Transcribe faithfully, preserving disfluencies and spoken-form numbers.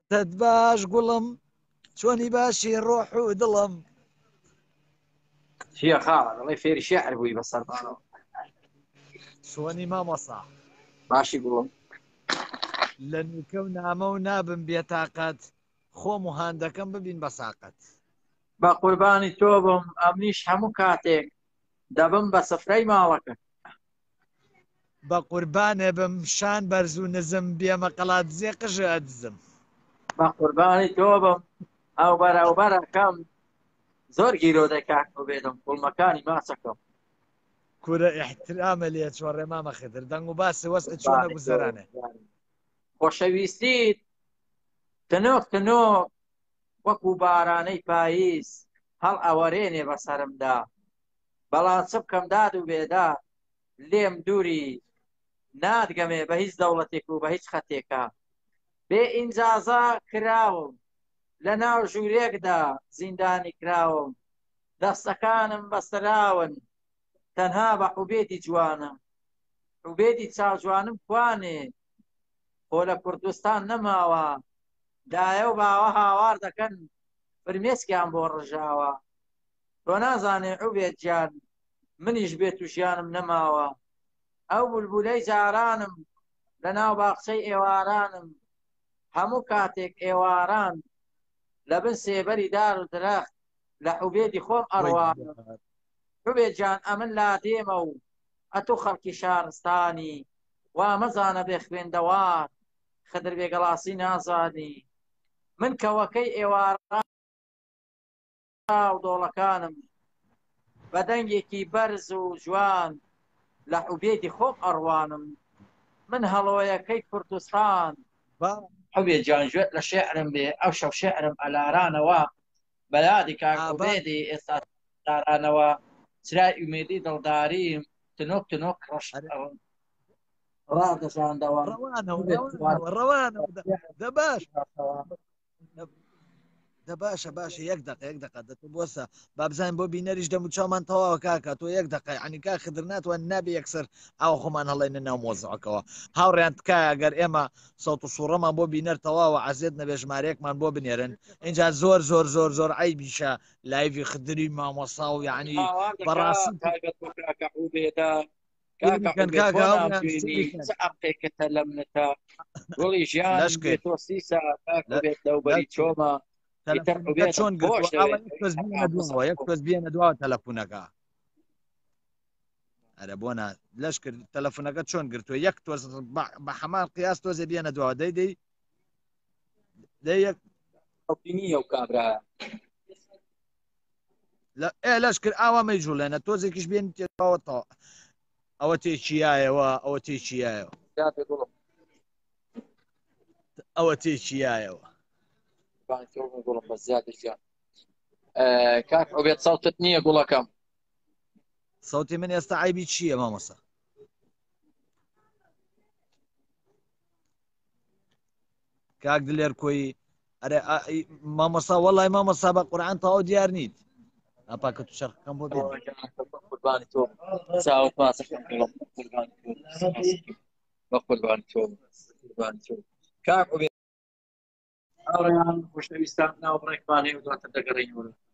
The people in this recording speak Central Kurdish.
تت باش گوڵم چۆنی باشی ڕۆح و دڵم چییە خاڵە دەڵێ فێری شێعر بووی بەسەرمانەوە چۆنی مامۆسا باشی گوڵم لە نوکە و نامە و نابم بێتاقەت خۆم و هاندەکەم ببین بە ساقەت بە قوربانی تۆ بم ئەمنیش هەموو کاتێک دەبم بە سفرەی ماڵەکە بە قوربانێ بم شان بەرز و نزم بێمە قەڵات زێ قژە ئەدزم بە قوربانی تۆ بم ئەو بەرەوبەرەکەم زۆر گیرۆ دەکات و بێدم کوڵمەکانی ماچەکەم کورە ئیحترامە لێ چۆڕێ مامە خدر دەنگ و باسی وەسە چۆنە گوزەرانێ خۆشەویستیت تنۆک تنۆک وەکو بارانەی پاییز هەڵ ئەوەرێنێ بەسەرمدا بەڵام چ بکەم داد و بێداد لێم دووری نادگەمێ بە هیچ دەوڵەتێک و بە هیچ خەتێکە بێ ئینجازە کراوم لە ناو ژوورێکدا زیندانی کراوم دەستەکانم بەستراون تەنها بە حوبێتی جوانم حوبێتی چاوجوانم کوانێ خۆ لە کوردستان نەماوە دایە و باوە هاوار دەکەن فرمێسکیان بۆ ڕژاوە تۆ نازانێ حوبێت گیان منیش بێت و ژیانم نەماوە ئەو بولبولەی جارانم لە ناو باخچەی ئێوارانم هەموو کاتێک ئێواران لە بن سێبەری دار و درەخت لە حوبێتی خۆم ئەڕوانم حوبێت گیان ئەمن لا دێمە و ئەتۆ خەڵکی شارستانی وا مەزانە بێ خوێندەوار خدر بێگەڵاسی نازانی من کەوەکەی ئێواران و دۆڵەکانم بە دەنگێکی بەرز و جوان لە حوبێتی خۆم ئەڕوانم من هەڵۆیەکەی کوردستان حوبێت گیان گوێت لە شێعرم بێ ئەو شەو شێعرم ئەلارانەوە بەیادی کاکوبێدی ئێستا دارانەوە چرای ئومێدی دڵداریم تنۆک تنۆک ڕەش ڕادەژاندەوە ڕەوانەوە دە باش دە باشە باشە یەک دقە یەک دقە دەتە بۆسە با بزانین بۆ بینەریش دەم و چامان تەواوە کاکە تۆ یەک دقە عنی کا خدر ناتوان نابێ یەکسەر ئاو خۆمان هەڵێنە ناو مۆزەکەەوە هاوڕێیان تکایە ئەگەر ئێمە سەوت و سوڕەمان بۆ بینەر تەواوە عزیێت نەبێ ژمارەیەکمان بۆ بنێرن اینجا زۆر زۆر زۆر زۆر عیبیشە لایڤی خدری مامۆسا و یعنی بەڕاستی ئەقێکەتە لە منەتە گوڵی ژیان تۆ سیسە بێت دەوبەری چۆمە چۆن یەک کەس بێنە دواوە تەلەفۆنەکە ئەرە بۆنە لەش کرد تەلەفۆنەکە چۆن گرتووە یەک تۆز بە هەمان قیاس تۆزێ بێنە دواوە دەی دەی دەی یەک نیە و کابرا ئێ لەش کرد ئاوا مەیجوڵێنە تۆزێکیش بێن تێتەوە ئەوە تێکیایەوە ئەوە تێکیایەوە ئەوە تێکیایەوە کاک ئەوبێت ساوتت نییە گوڵەکەم سەوتی من ئێستا عیبی چییە مامۆسا کاک دلێر کۆی ئەرێ مامۆسا وەڵای مامۆسا بە قورعان تەواو دیار نیت ئەپاکە تو شەرقەکەم بۆ بێ قوربانی تۆ چاوت ماسەکەم بە قوربانی تۆ قوربانی تۆ کاک ئەوڕێیان خۆشەویستان ناوەڕێکمان هەیە و دواتر دەگەڕێینەوە